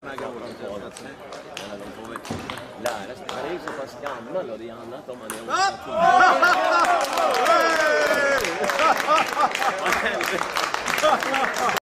De får väl lära sig. Han är ju så pass gammal och det är annat om man är